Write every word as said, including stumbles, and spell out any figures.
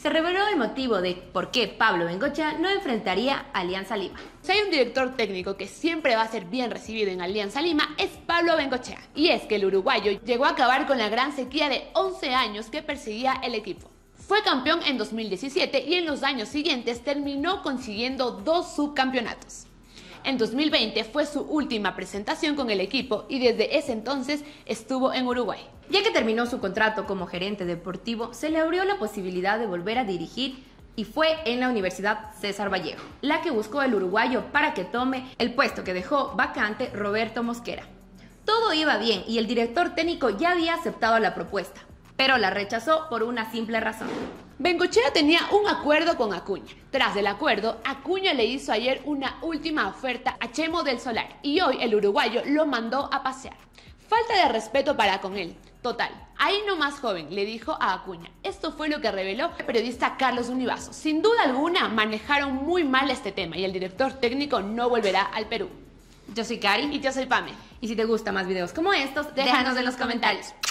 se reveló el motivo de por qué Pablo Bengochea no enfrentaría a Alianza Lima. Si hay un director técnico que siempre va a ser bien recibido en Alianza Lima, es Pablo Bengochea. Y es que el uruguayo llegó a acabar con la gran sequía de once años que perseguía el equipo. Fue campeón en dos mil diecisiete y en los años siguientes terminó consiguiendo dos subcampeonatos. En dos mil veinte fue su última presentación con el equipo y desde ese entonces estuvo en Uruguay. Ya que terminó su contrato como gerente deportivo, se le abrió la posibilidad de volver a dirigir y fue en la Universidad César Vallejo, la que buscó el uruguayo para que tome el puesto que dejó vacante Roberto Mosquera. Todo iba bien y el director técnico ya había aceptado la propuesta, pero la rechazó por una simple razón. Bengochea tenía un acuerdo con Acuña. Tras el acuerdo, Acuña le hizo ayer una última oferta a Chemo del Solar y hoy el uruguayo lo mandó a pasear. Falta de respeto para con él. Total, ahí no más joven, le dijo a Acuña. Esto fue lo que reveló el periodista Carlos Univaso. Sin duda alguna, manejaron muy mal este tema y el director técnico no volverá al Perú. Yo soy Cari. Y yo soy Pame. Y si te gustan más videos como estos, déjanos, déjanos en los comentarios.